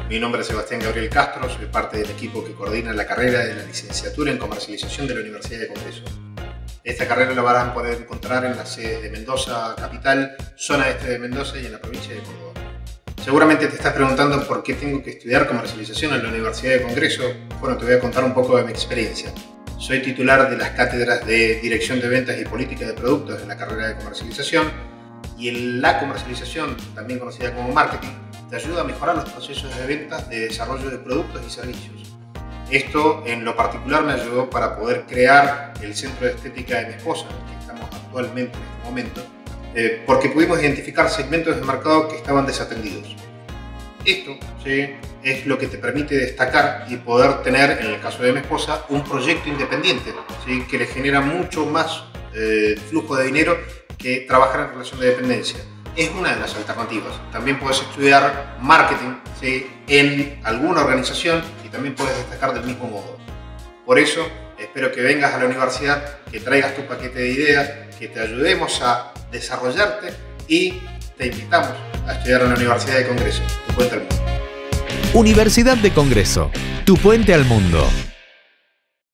Mi nombre es Sebastián Gabriel Castro, soy parte del equipo que coordina la carrera de la licenciatura en comercialización de la Universidad de Congreso. Esta carrera la van a poder encontrar en las sedes de Mendoza capital, zona este de Mendoza y en la provincia de Córdoba. Seguramente te estás preguntando por qué tengo que estudiar comercialización en la Universidad de Congreso. Bueno, te voy a contar un poco de mi experiencia. Soy titular de las cátedras de Dirección de Ventas y Política de Productos en la carrera de comercialización, y en la comercialización, también conocida como marketing, te ayuda a mejorar los procesos de ventas, de desarrollo de productos y servicios. Esto en lo particular me ayudó para poder crear el centro de estética de mi esposa, en el que estamos actualmente en este momento, porque pudimos identificar segmentos de mercado que estaban desatendidos. Esto, ¿sí?, es lo que te permite destacar y poder tener, en el caso de mi esposa, un proyecto independiente, ¿sí?, que le genera mucho más flujo de dinero que trabajar en relación de dependencia. Es una de las alternativas. También puedes estudiar marketing, ¿sí?, en alguna organización, y también puedes destacar del mismo modo. Por eso, espero que vengas a la universidad, que traigas tu paquete de ideas, que te ayudemos a desarrollarte, y te invitamos a estudiar en la Universidad de Congreso, tu puente al mundo. Universidad de Congreso, tu puente al mundo.